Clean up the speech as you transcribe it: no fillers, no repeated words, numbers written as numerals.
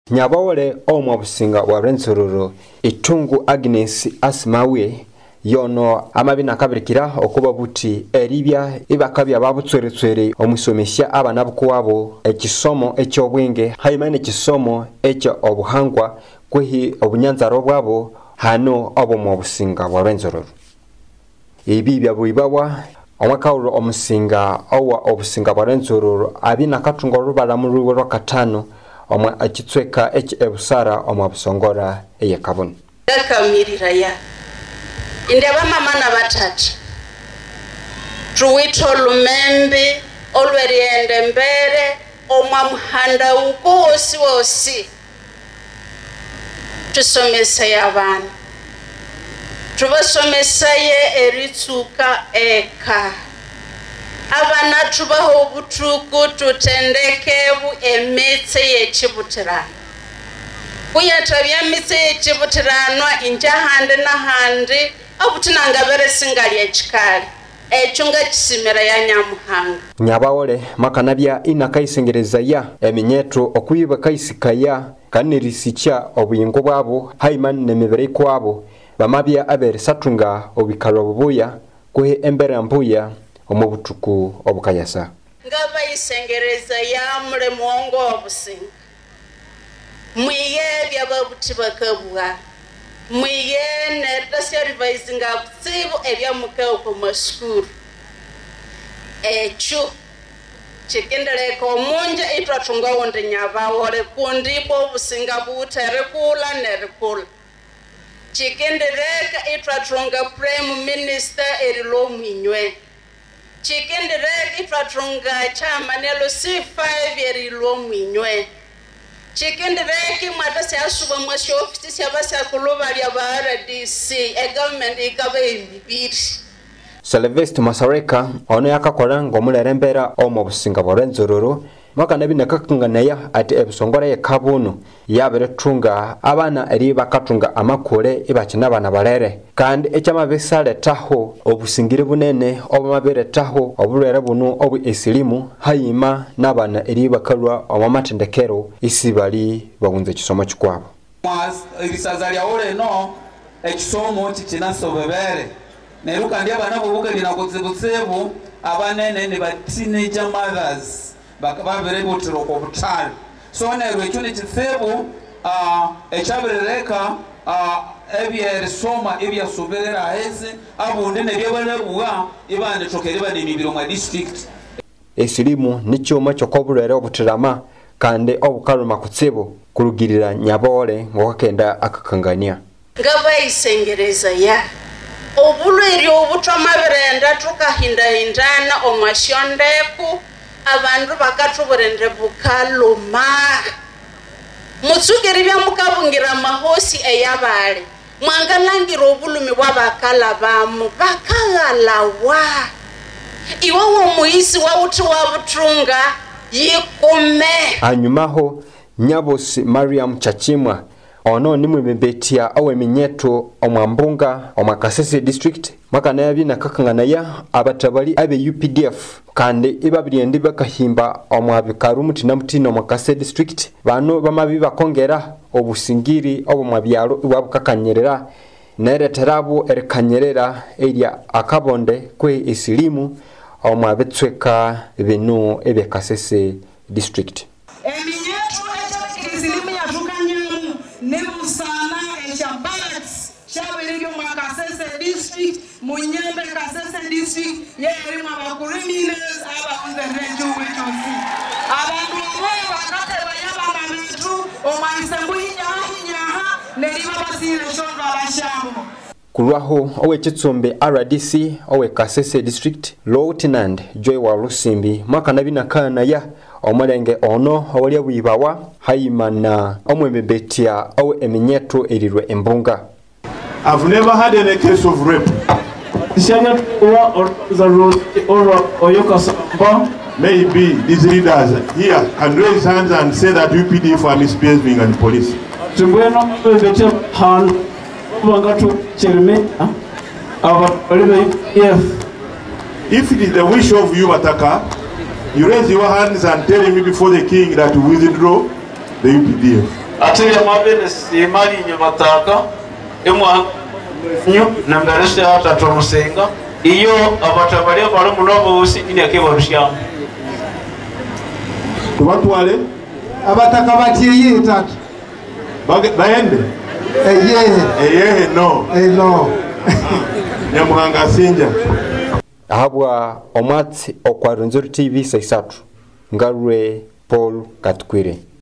Nyabaghole Obusinga Bwa Rwenzururu Ithungu Agnes Asimawe yono amabina kabirikira okuba buti eribya ibakabya babutsweretswere omusomesya abana bukwabo ekisomo ekyobwenge hayimane kisomo ekyo obuhangwa kwehi obunyanzaro bwabo hano Obusinga Bwa Rwenzururu ibi byabuibawa omwakawulo omusinga owa Obusinga Bwa Rwenzururu abina katungo rubala mu ruwo rwakatano omwa akitsweka Busara omwa Busongora eyekaboni akamirira ya indeba mama na batatu tuwito lumembe olweriende mbere omwa muhanda ukosi wosi tusomesa y'abana tubasomesa ye eritsuka eka abana tubaho butuku tutendekebu emitse yekibutirano kuyatabya mitse yekibutirano inja hande na hande abutinanga bere singali ekikali echunga kisimera ya Nyamuhanga Nyabaghole makanabya inakaisengereza ya eminyeto okuyiba kaisikaya kanirisicha obuyingo bwabo haiman nemibere kwabo bamabya abere satunga obikalo bubuya kwe embera mbuya omubutuku obukayasa ngaba isengereza ya mule mwongo Obusinga mwiye byababuti bakabwa mwiye nedasya revising abutsibu ebyamuka ku masukuru echu chikendeleka omunje itwathunga wonde Nyabaghole kundibo Obusinga butere kula nerikula chikendeleka itwathunga prime minister erilo mwinywe chikendeleka itwathunga chamanelo C5 erilo mwinywe chikendeleka mwatasi asuba mwasi ofisi yabasa kulubalya ba RDC government ikabeyimbibiri Sylvester Masareka ono yakakora ngomulерembera Obusinga Bwa Rwenzururu makanabi nakakanganaya ati Busongora yekabunu yabere tunga abana eri bakatunga amakole ibakina abana balere kandi ekyamabesale taho obusingire bunene obamabere taho obulwere bunu obu esilimu hayima nabana eri bakalwa omamatendekero isibali babunze kisomo kikwabo ibisazalia ole no ekisomo kikinasobebere neruka ndi abana bubuke linakutsibutsibu abanene ne ba teenager mothers bakababere butiro ko butali so nerwe ekyo nikitsebu ekyabirereka ebyesoma ebyasoberera heze abunde ne byabalebuwa ibande chokere bane mibiro mwa district esilimu nicyoma cyokobulere obutirama kandi obukaluma kutsibu kurugirira Nyabaghole ngokenda akakangania ngaba isengereza ya obulweri obutamabirenda tukahindahindana omwashondeku abantu bakatuburende bukaluma mutsugeri bya mukabungira mahosi eyabale mwangalangira obulumi bwabakala bamu bakagalawa iwo muisi wa uti wabutunga yikume anyumaho Nyabosi Mariam Chachimwa ono nimwe bebetia awe minyeto omwambunga omwakasese district makana yabi nakakangana ya abatabali abe UPDF kandi ibabiryendi bakahimba omwabikaru mutina mutina omwakase district bano bamabi bakongera obusingiri obumwabyalo ibabukakanyerera nereterabo erikanyerera eria akabonde kwe isilimu omwabetsweka binu ebekasese district Busara echabalats shabirilyo mwakasese district munyembe kasese district yeri mwabakurimines abakunze reju wechosi abantu boye bakate bayaba mabitu omaisembu hinyaha neriba basire shondwa bashabo kulwaho owekitsombe RDC owe kasese district Lieutenant Joy wa Lusimbi makanabina kana ya omulenge ono awali bwibawa hayimana omwebebetia owe eminyeto erirwe embunga I've never had any case of rape. Maybe these leaders here can raise hands and say that UPD for misbehaving and police. If it is the wish of you, Ataka, you raise your hands and tell me before the king that you withdraw the UPDF. atiri amabene simali nyamataka emwa nyu nambareshe atatomusenga iyo abatabali bali munobo usi inyakebarushya tubatwale abataka batiye tatu baende eyehe no Nyamuhanga sinja ahabwa omwatsi okwa Rwenzururu TV 3 ngarwe Paul Katkwire.